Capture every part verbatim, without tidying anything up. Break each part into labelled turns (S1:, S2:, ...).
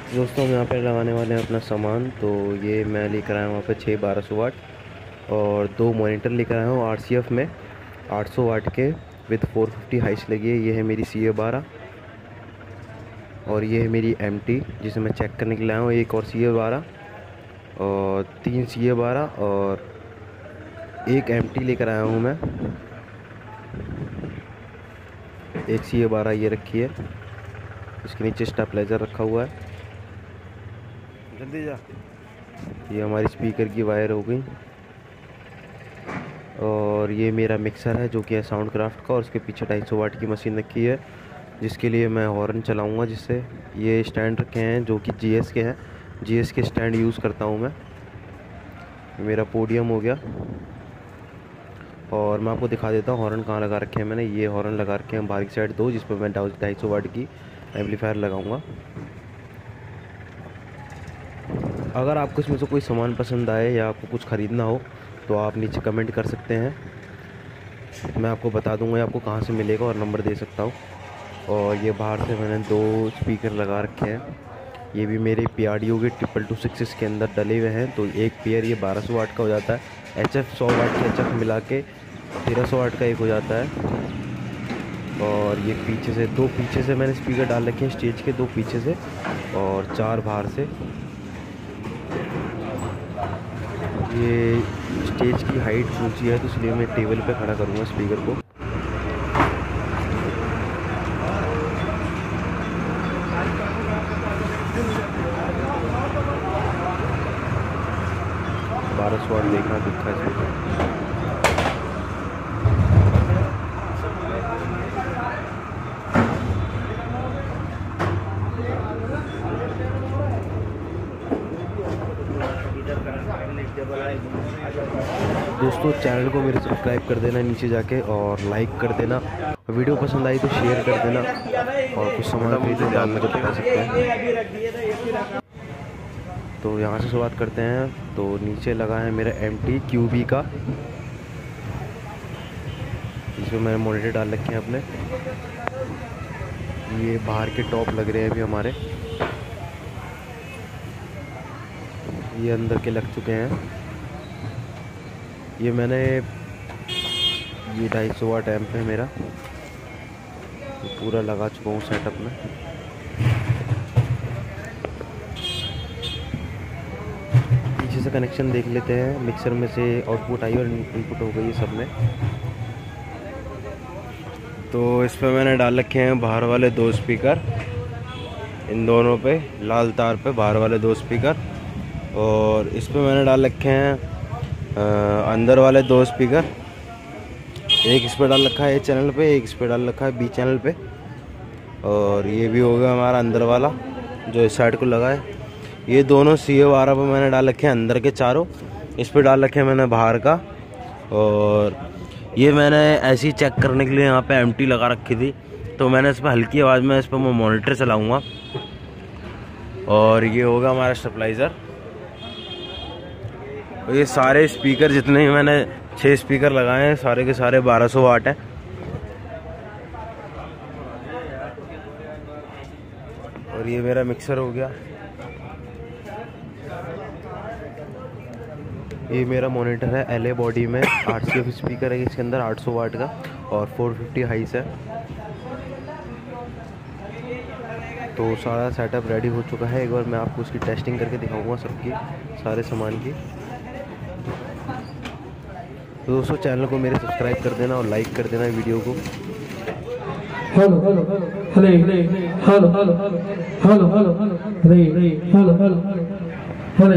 S1: दोस्तों हम यहाँ पे लगाने वाले हैं अपना सामान। तो ये मैं लेकर आया हूँ वहाँ पे छः बारह सौ वाट और दो मॉनिटर लेकर आया हूँ आर सी एफ में आठ सौ वाट के विद फोर फिफ्टी हाइस लगी है। ये है मेरी सी ए बारह और ये है मेरी एम टी जिसे मैं चेक करने के लिए आया हूँ। एक और सी ए बारह और तीन सी ए बारह और एक एम टी लेकर आया हूँ मैं। एक सी ए बारह ये रखी है, इसके नीचे स्टेबलाइज़र रखा हुआ है। जल्दी जा। ये हमारी स्पीकर की वायर हो गई और ये मेरा मिक्सर है जो कि है साउंड क्राफ्ट का और उसके पीछे ढाई सौ वाट की मशीन रखी है जिसके लिए मैं हॉर्न चलाऊंगा। जिससे ये स्टैंड रखे हैं जो कि जी एस के हैं, G S K stand use करता हूं मैं। मेरा पोडियम हो गया और मैं आपको दिखा देता हूँ हॉर्न कहाँ लगा रखे हैं मैंने। ये हॉर्न लगा रखे हैं बाहर की साइड दो, जिस पर मैं ढाई सौ वाट की एम्पलीफायर लगाऊंगा। अगर आपको इसमें से कोई सामान पसंद आए या आपको कुछ ख़रीदना हो तो आप नीचे कमेंट कर सकते हैं, मैं आपको बता दूंगा आपको कहाँ से मिलेगा और नंबर दे सकता हूँ। और ये बाहर से मैंने दो स्पीकर लगा रखे हैं, ये भी मेरे पी आर डी ओ के ट्रिपल टू सिक्स के अंदर डले हुए हैं। तो एक पेयर ये बारह सौ वाट का हो जाता है। एच एफ सौ वाट के एच एफ मिला के तेरह सौ वाट का एक हो जाता है। और ये पीछे से दो पीछे से मैंने स्पीकर डाल रखे हैं स्टेज के, दो पीछे से और चार बाहर से। ये स्टेज की हाइट ऊंची है तो इसलिए मैं टेबल पे खड़ा करूँगा स्पीकर को। बारह सौ वाट देखना दिखा इसमें। दोस्तों चैनल को मेरे सब्सक्राइब कर देना नीचे जाके और लाइक कर देना। वीडियो पसंद आई तो शेयर कर देना और कुछ सामान खरीदने जान में तो बता सकते हैं। तो यहाँ से शुरुआत करते हैं। तो नीचे लगा है मेरा एम टी क्यू बी का, इसमें मैंने मॉनिटर डाल रखे हैं अपने। ये बाहर के टॉप लग रहे हैं अभी हमारे, ये अंदर के लग चुके हैं। ये मैंने ये ढाई सौ वाट एम्प है मेरा, ये पूरा लगा चुका हूँ सेटअप में। पीछे से कनेक्शन देख लेते हैं। मिक्सर में से आउटपुट आई और इनपुट हो गई सब में। तो इस पर मैंने डाल रखे हैं बाहर वाले दो स्पीकर, इन दोनों पे लाल तार पे बाहर वाले दो स्पीकर। और इस पर मैंने डाल रखे हैं आ, अंदर वाले दो स्पीकर। एक इस पर डाल रखा है ए चैनल पे, एक इस पर डाल रखा है बी चैनल पे। और ये भी हो गया हमारा अंदर वाला जो इस साइड को लगा है। ये दोनों सी ए बारह पर मैंने डाल रखे हैं अंदर के चारों, इस पर डाल रखे हैं मैंने बाहर का। और ये मैंने ऐसे ही चेक करने के लिए यहाँ पे एम टी लगा रखी थी, तो मैंने इस पर हल्की आवाज़ में इस पर मैं मॉनिटर चलाऊँगा। और ये होगा हमारा स्टेबलाइज़र। और ये सारे स्पीकर जितने ही मैंने छः स्पीकर लगाए हैं सारे के सारे बारह सौ वाट हैं। और ये मेरा मिक्सर हो गया। ये मेरा मॉनिटर है एल ए बॉडी में, आर सी एफ स्पीकर है इसके अंदर आठ सौ वाट का और फोर फिफ्टी हाइस है। तो सारा सेटअप रेडी हो चुका है। एक बार मैं आपको उसकी टेस्टिंग करके दिखाऊंगा सबकी, सारे सामान की। तो दोस्तों चैनल को मेरे सब्सक्राइब कर देना और लाइक कर देना वीडियो को।
S2: Hello hello hello hello hello hello hello hello hello hello hello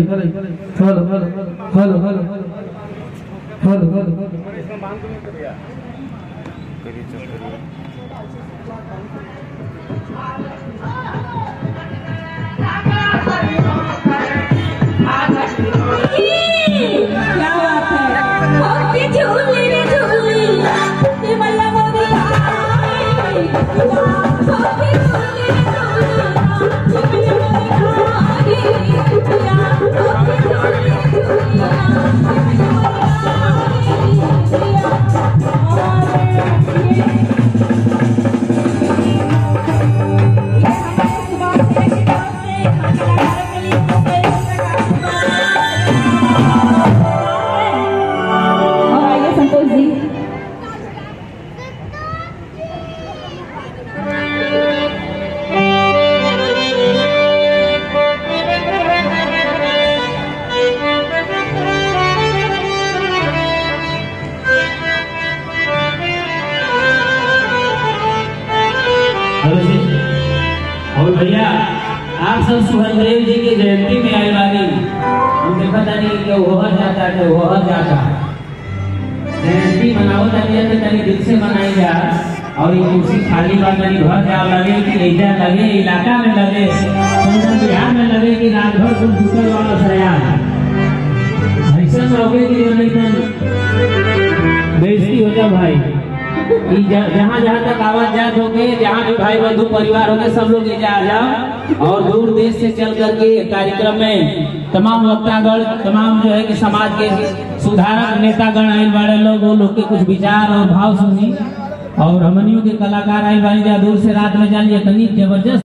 S3: आप सब सुहलदेव जी की जयंती में आए वाली हम देखा था नहीं कि वो जाता है वो जाता जयंती मनाओ जाती है तनी दिल से मनाई जा और ये कुर्सी खाली बात नहीं घर जा लगे कि ऐजा लगे इलाका में लगे बिहार में लगे कि रात भर कंप्यूटर वाला सया ऐसा मौके की बेइज्जती हो जा भाई। जहाँ जहाँ तक आवाज जात होंगे जहाँ भी भाई बंधु परिवार होंगे सब लोग आ जाओ और दूर देश से चल करके कार्यक्रम में तमाम वक्तागण तमाम जो है कि समाज के सुधारक नेतागण आए वाले लोग वो लोग के कुछ विचार और भाव सुनी और हमनियों के कलाकार आए वाले दूर से रात में जानिए इतनी जबरदस्त